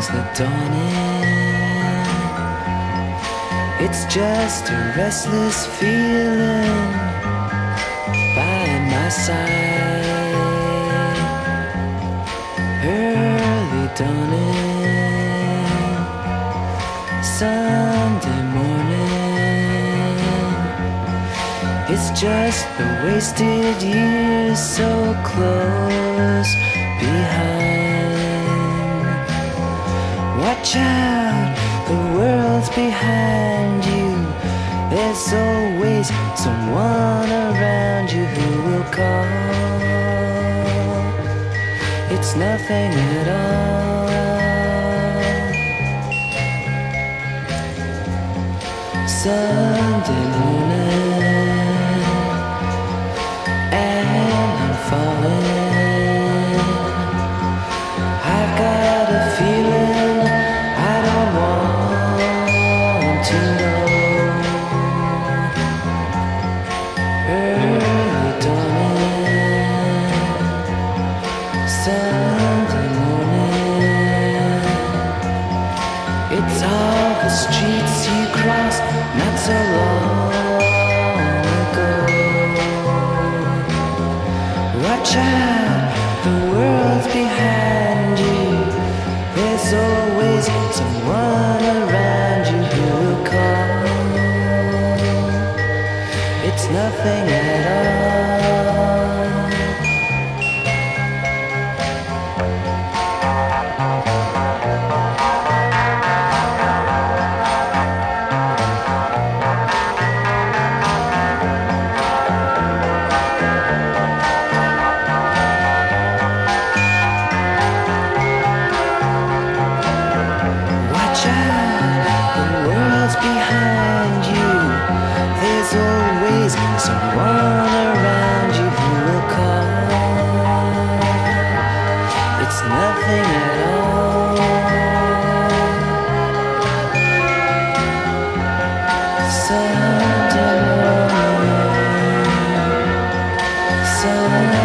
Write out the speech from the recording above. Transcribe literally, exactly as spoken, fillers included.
the dawning. It's just a restless feeling by my side. Early dawning, Sunday morning. It's just the wasted years so close behind. Watch out, the world's behind you. There's always someone around you who will call. It's nothing at all. Sunday morning, and I'm falling. I've got a feeling I don't want to know. Early dawning, Sunday morning. It's all the streets you crossed not so long ago. Watch out, the world's behind you. There's always someone around you who will call. It's nothing at all. Watch out, the world's behind you. There's always someone around you who will call. It's nothing at all. Sunday morning, Sunday